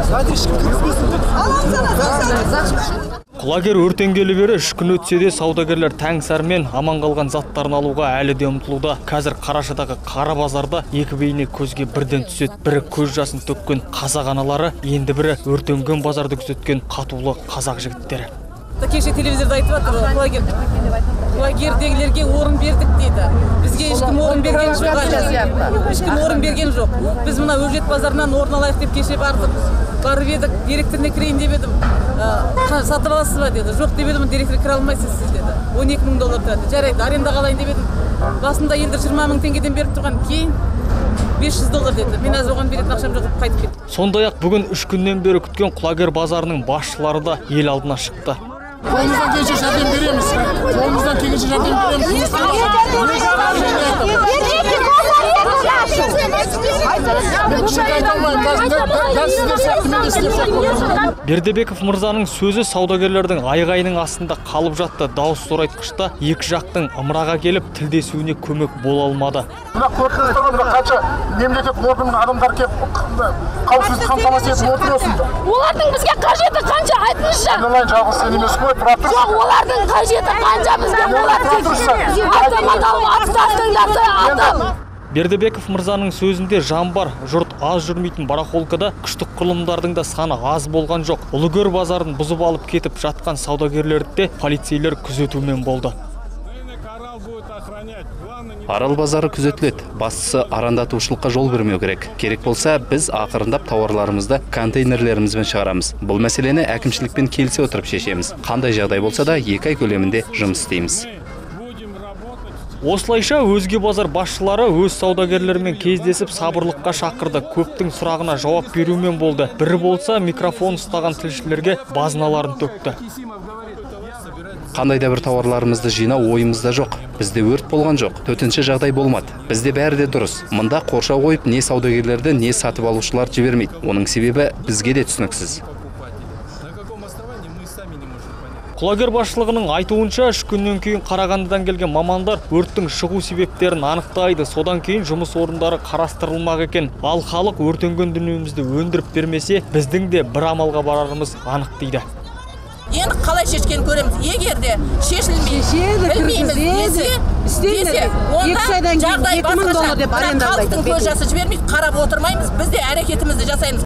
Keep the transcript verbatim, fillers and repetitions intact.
Құлагер өртенгелі бері үш күн өтсе де саудагерлер тәңсәрмен аман қалған заттарын алуға әлі де ұмтылуда. Қазір Қарашадағы қара базарда екі бейне көзге бірден түсет. Бірі көз жасын төккен қазақ аналары, енді бірі өртенген базарды күзеткен қатулы қазақ жігіттері. Кеше телевизорда айтып жатыр, құлагер құлагердегілерге орын бердік дейді. Бізге ешкім орын берген жоқ әлі. Ешкім орын берген жоқ. Біз мына Өжет базарынан орын алайық деп кеше бардық. Барып едік, директорына кірейін деп едім. Сатып аласыз ба деді. Жоқ деп едім, директор кіре алмайсыз сіз деді. он екі мың доллар тұрады. Жарайды, аренда қалайын деп едім. Басында енді жиырма мың теңгеден беріп тұрған, кейін бес жүз доллар деді. Мен аз оған беретін ақшам жоқ деп қайтып кеттім. Сондай-ақ бүгін үш күннен бері күткен Құлагер базарының басшылары да ел алдына шықты. Қолымыздан келгенше жәрдем береміз. Қолымыздан келгенше жәрдем береміз. Бердебеков мырзаның сөзі саудагерлердің айғайының астында қалып жатты. Дауыс зорайтқышта екі жақтың ымыраға келіп тілдесуіне көмек бола алмады. Мына көрсетілген қанша мемлекет органының адамдар келіп қауіпсіздік қамтамасыз етіп отыр осында. Олардың бізге қажеті қанша айтыңызшы? Айналайын жалғыз сен емес қой, тұрап тұрсың. Жоқ, олардың қажеті қанша бізге? Олар автомат алып атыстастыңдар атым. Бердебеков мырзаның сөзінде жан бар, жұрт аз жүрмейтін барахолкада күштік құрылымдардың да саны аз болған жоқ. Ұлыгөр базарын бұзып алып кетіп жатқан саудагерлерді де полицейлер күзетумен болды. Арал базары күзетіледі. Бастысы арандатушылыққа жол бермеу керек. Керек болса, біз ақырындап тауарларымызды контейнерлерімізбен шығарамыз. Бұл мәселені әкімшілікпен келісе отырып шешеміз. Қандай жағдай болса да екі ай көлемінде жұмыс істейміз. Осылайша өзге базар басшылары өз саудагерлермен кездесіп сабырлыққа шақырды. Көптің сұрағына жауап берумен болды. Бірі болса микрофон ұстаған тілшілерге базыналарын төкті. Қандай да бір тауарларымызды жинау ойымызда жоқ. Бізде өрт болған жоқ. Төтенше жағдай болмады. Бізде бәрі де дұрыс. Мында қоршау қойып, не саудагерлерді, не сатып алушылар жібермейді. Оның себебі бізге де түсініксіз. Құлагер басшылығының айтуынша үш күннен кейін Қарағандыдан келген мамандар өрттің шығу себептерін анықтайды. Содан кейін жұмыс орындары қарастырылмақ екен. Ал халық өртенген дүниемізді өндіріп бермесе, біздің де бір амалға барарымыз анық дейді. Енді қалай шешкен көреміз. Егер де шешілмей, білмейміз десе, онда жағдай басқаша. Халықтың көз жасы жібермейді, қарап отырмаймыз, біз де әрекетімізді жасаймыз.